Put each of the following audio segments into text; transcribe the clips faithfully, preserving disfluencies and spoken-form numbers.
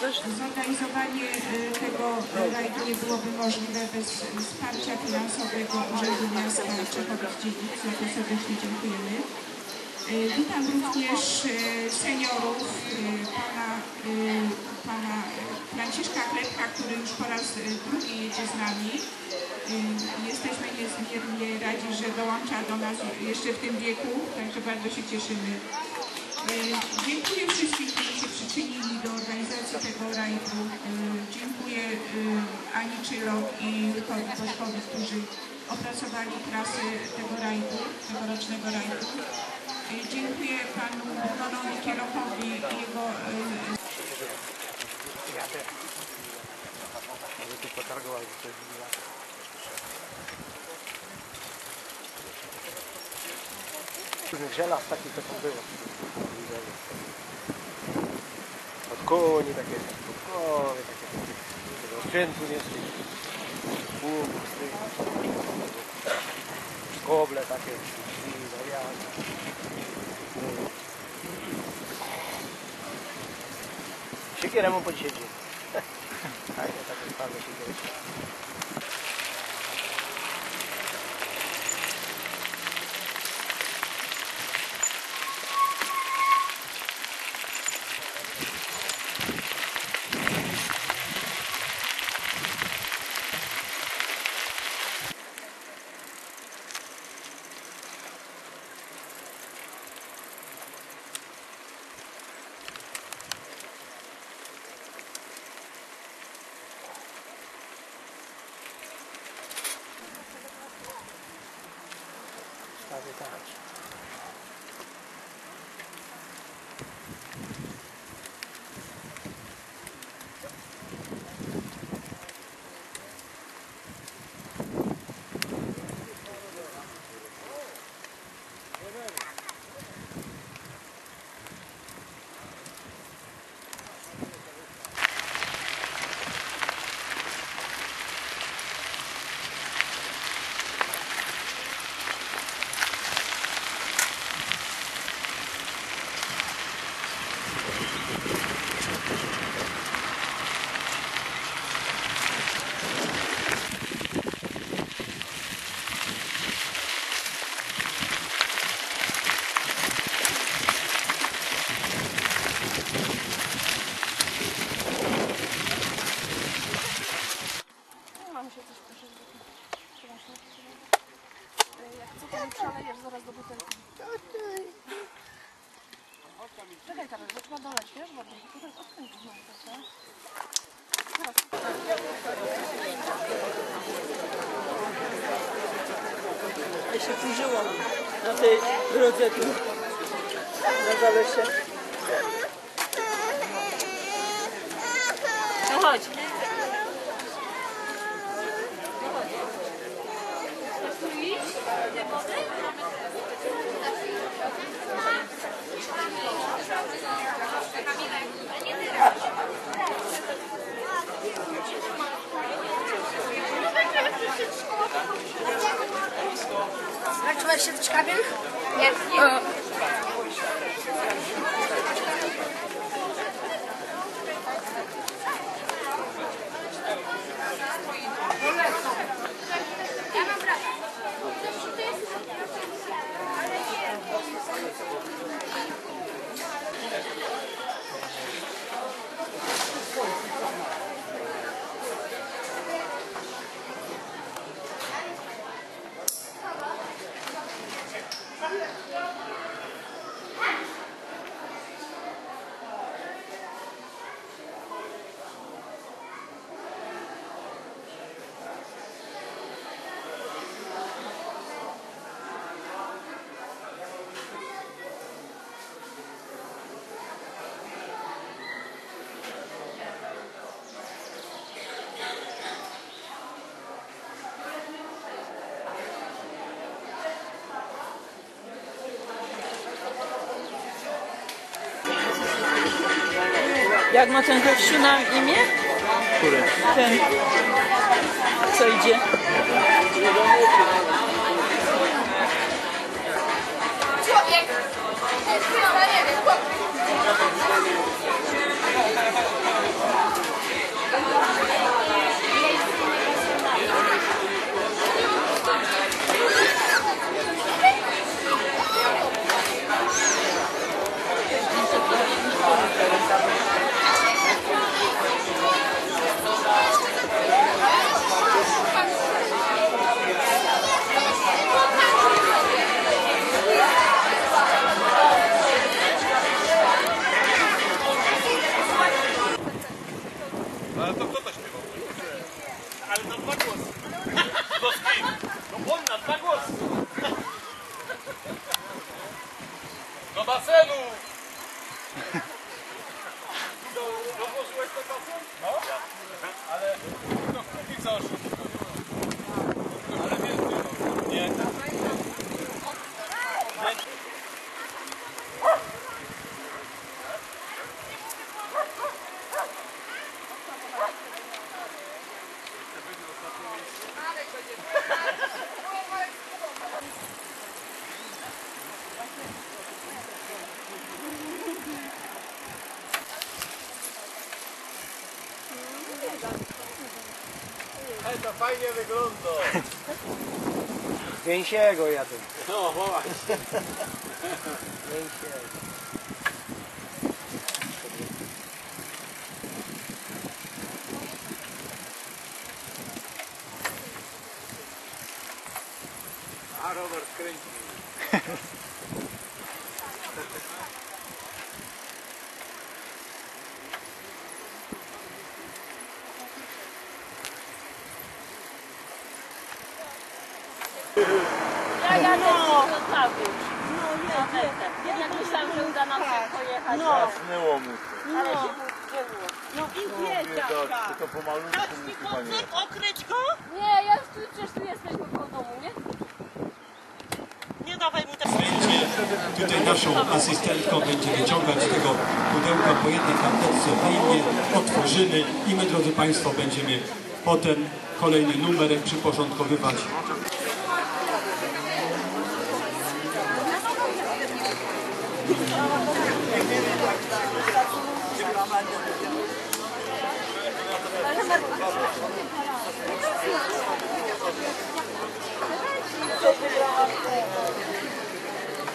Zorganizowanie tego rajdu nie byłoby możliwe bez wsparcia finansowego Urzędu Miasta Czechowic-Dziedzic, za to serdecznie dziękujemy. Witam również seniorów, pana, pana Franciszka Klepka, który już po raz drugi jedzie z nami. Jesteśmy niezmiernie radzi, że dołącza do nas jeszcze w tym wieku, także bardzo się cieszymy. Dziękuję wszystkim, którzy się przyczynili do organizacji tego rajdu. Dziękuję Ani Czylok i Witowi Bożkowi, którzy opracowali trasę tego rajdu, tegorocznego rajdu. Dziękuję panu Brunowi Kielochowi i jego... Żelaz takich to tam było. Od koni takie, od koni takie, tego sprzętu nie stoi. Pługów stoi. Koble takie, warianty. Siekierę mu podsiedzi. Fajnie, takie fajne siekierę. Zaraz do butelki. Czekaj, Karol, bo trzeba doleć, wiesz, wodę. Tutaj odkręcić mam to, co? Teraz. Ja się kurzyło na tej drodze tu, na Zalesie. No chodź. Jak czujesz się też Kamil? Nie, nie. Ja mam brak. Jak ma ten gościu na imię? Który? Ten, co idzie? Człowiek! Nie wiem, chłop. Ale to kto to śpiewał? Ale na dwa głosy. No z kim? No on na dwa głosy. Do basenu! Dołożyłeś ten basen? No. Ale to kupić za oszustwo. Ale wiesz, nie. Ej, to fajnie wygląda. Z gęsiego jadę. No właśnie. Gęsiego. A Robert kręci. Ja jadę z Zostawić. No nie, ja myślałam, że uda nam się pojechać. No. Zasnęło mu to. Ale się wkurzyło. No i wiedział. To pomalutku musi pani jechać. Okryć go? Nie, ja już tu, przecież tu jesteśmy koło domu, nie? Nie dawaj mu tak. Tutaj naszą asystentką będzie wyciągać z tego pudełka po jednej karteczce, wyjmie, otworzymy i my, drodzy Państwo, będziemy potem kolejny numerek przyporządkowywać.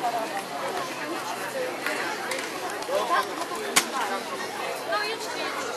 No jedźcie, jedźcie.